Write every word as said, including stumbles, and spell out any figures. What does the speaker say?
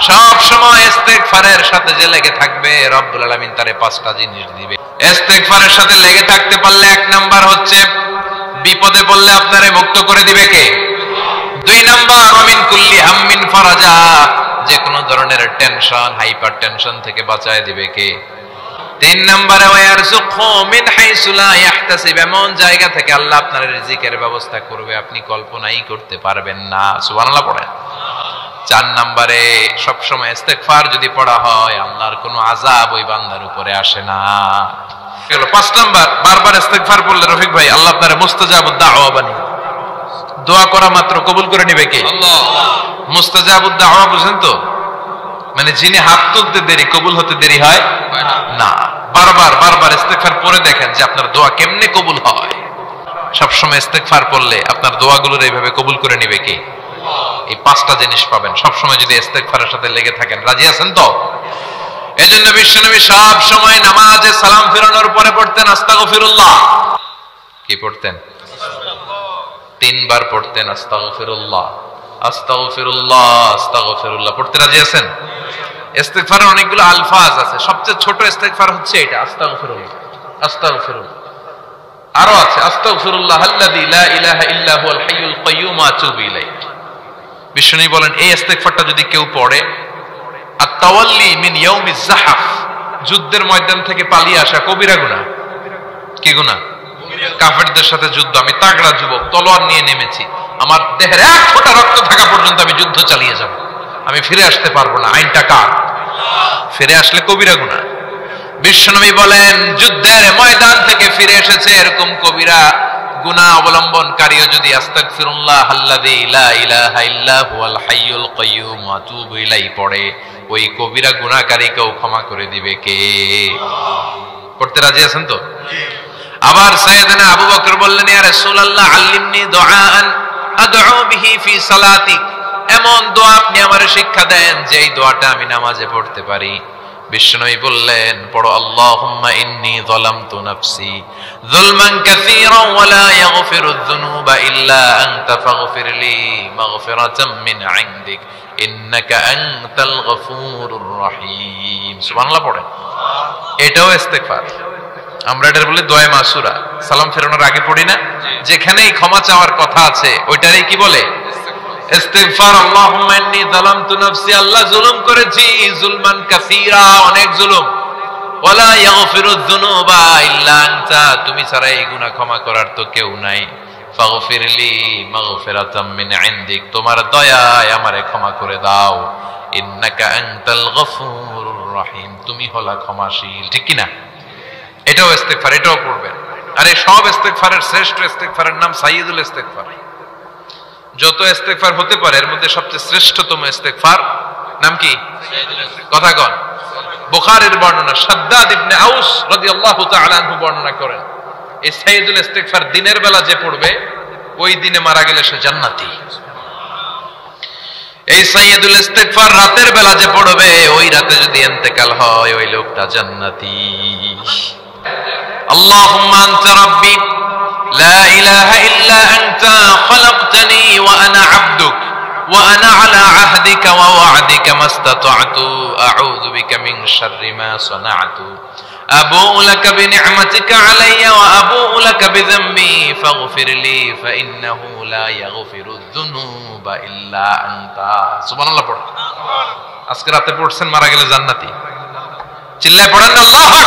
সব সময় ইস্তেগফারের সাথে যে লেগে থাকবে রব্বুল আলামিন তারে পাঁচটা জিনিস দিবে। ইস্তেগফারের সাথে লেগে থাকতে পারলে এক নাম্বার হচ্ছে বিপদে পড়লে আপনারে মুক্ত করে দিবে কে? দুই নাম্বার মিন কুল্লি হাম্মিন ফারাজা, যে কোনো ধরনের টেনশন হাইপার টেনশন থেকে বাঁচায় দিবে কে? তিন নম্বরে ওয়ারযুকহু মিন হাইসু লা ইয়াহতাসিব, এমন জায়গা থেকে আল্লাহ আপনার রিজিকের ব্যবস্থা করবে আপনি কল্পনাই করতে পারবেন না। সুবহানাল্লাহ পড়েন। চার নম্বরে সব সময় ইস্তেগফার যদি পড়া হয় আল্লাহর কোনো আযাব ওই বান্দার উপরে আসে না। গেল পাঁচ নাম্বার, বারবার ইস্তেগফার পড়লে রফিক ভাই আল্লাহ আপনার মুস্তাজাবুদ দাওয়া বানিয়ে দোয়া করা মাত্র কবুল করে নেবে কে? আল্লাহ। মুস্তাজাবুদ দাওয়া বুঝেন তো, মানে যিনি হাত তুলতে দেরি কবুল হতে দেরি হয় না। বারবার বারবার ইস্তেগফার পড়ে দেখেন যে আপনার দোয়া কেমনে কবুল হয়। সব সময় ইস্তেগফার পড়লে আপনার দোয়াগুলোর এইভাবে কবুল করে নেবে কে? এই পাঁচটা জিনিস পাবেন সব সময় যদি ইস্তেগফারের সাথে লেগে থাকেন। রাজি আছেন তো? এজন্য বিশ্বনবী সব সময় নামাজে সালাম ফিরানোর পরে পড়তেন আস্তাগফিরুল্লাহ। কি পড়তেন? তিনবার পড়তেন আস্তাগফিরুল্লাহ আস্তাগফিরুল্লাহ আস্তাগফিরুল্লাহ। পড়তে রাজি আছেন? ইস্তেগফারের অনেকগুলো আলফাজ আছে, সবচেয়ে ছোট ইস্তেগফার হচ্ছে এটা আস্তাগফিরুল্লাহ আস্তাগফিরুল্লাহ। আরো আছে আস্তাগফিরুল্লাহ আল্লাযী লা ইলাহা ইল্লা হুয়াল হাইয়ুল কাইয়্যুম ওয়া আতুবু ইলাইহি। বিশ্বনবী বলেন এই ইস্তেগফারটা যদি কেউ পড়ে, আত-তাওয়াল্লি মিন ইয়াউমিজ যাহাফ, যুদ্ধের ময়দান থেকে পালিয়ে আসা কবিরা গুনাহ। কি গুনাহ? কাফেরদের সাথে যুদ্ধ, আমি তাগড়া যুবক তলোয়ার নিয়ে নেমেছি, আমার দেহের এক ফোঁটা রক্ত থাকা পর্যন্ত আমি যুদ্ধ চালিয়ে যাব, আমি ফিরে আসতে পারবো না, আইনটা কার? ফিরে আসলে কবিরা গুনাহ। বিশ্বনবী বলেন যুদ্ধের ময়দান থেকে ফিরে এসেছে এরকম কবিরা গুনাহ অবলম্বনকারীও যদি আস্তাগফিরুল্লাহ আল্লাযী লা ইলাহা ইল্লা হুয়াল হাইয়ুল কাইয়্যুম ওয়া আতুবু ইলাইহি পড়ে, ওই কবিরা গুনাহকারীকেও ক্ষমা করে দিবে কে? পড়তে রাজি আছেন তো? আবার সাইয়েদনা আবু বকর বললেন ইয়া রাসূলুল্লাহ আল্লিমনি দুআআন আদউ বিহি ফি সালাতি, এমন দোয়া আপনি আমারে শিক্ষা দেন যে এই দোয়াটা আমি নামাজে পড়তে পারি। বিশ্বনবী বললেন পড়ো আল্লাহুম্মা ইন্নী যালামতু নাফসি যুলমান কাসীরান ওয়া লা ইয়াগফিরুয যুনুবা ইল্লা আনতা ফাগফিরলি মাগফিরাতাম মিন ইনদিক ইন্নাকা আনতাল গফুরুর রহিম। সুবহানাল্লাহ পড়েন। এটাও ইস্তেগফার। আমরা এটার বলি দোয়া মাসুরা, সালাম ফেরানোর আগে পড়ি না? যেখানেই ক্ষমা চাওয়ার কথা আছে ওইটারই কি বলে? ইস্তিগফার। আল্লাহুম্মা ইন্নী যালামতু নাফসি, আল্লাহ জুলুম করেছি, যুলমান কাসীরা, অনেক জুলুম, ওয়ালা ইয়াগফিরুয যুনুবা ইল্লা আনতা, তুমি ছাড়া এই গুনাহ ক্ষমা করার তো কেউ নাই। ফাগফিরলি মাগফিরাতাম মিন ইনদিক, তোমার দয়ায় আমারে ক্ষমা করে দাও। ইন্নাকা আনতাল গফুরুর রহিম, তুমি হলা ক্ষমাশীল। ঠিক কি না? এটাও ইস্তেগফার, এটাও পড়বেন। আর এই সব ইস্তেগফারের শ্রেষ্ঠ ইস্তেগফারের নাম সাইয়্যিদুল ইস্তেগফার। যত ইস্তেগফার হতে পারে এর মধ্যে সবচেয়ে শ্রেষ্ঠতম ইস্তেগফার নাম কি? কথা কন। বুখারীর বর্ণনা, শাদ্দাদ ইবনে আউস রাদিয়াল্লাহু তাআলা আনহু বর্ণনা করেন এই সাইয়্যিদুল ইস্তেগফার দিনের বেলা যে পড়বে ওই দিনে মারা গেলে সে জান্নাতি। এই সাইয়্যিদুল ইস্তেগফার রাতের বেলা যে পড়বে ওই রাতে যদি ইন্তেকাল হয় ওই লোকটা জান্নাতি। আল্লাহুম্মা আনতা রাব্বি লা ইলাহা ইল্লা আনতা খালাকতানি ওয়া আনা আবদুক ওয়া আনা আলা আহদিকা ওয়া ওয়া'দিকা মাস্তাতা'তু আউযু বিকা মিন শাররি মা সানা'তু আবু'ু লাকা বিনি'মাতিকা আলাইয়া ওয়া আবু'ু লাকা বিযামবি ফাগফিরলি ফাইন্নাহু লা ইয়াগফিরুয যুনুবা ইল্লা আনতা। সুবহানাল্লাহ পড়ুন। আজকে রাতে পড়ছেন, মারা গেলে জান্নাতি। চিল্লায় পড়েন না আল্লাহু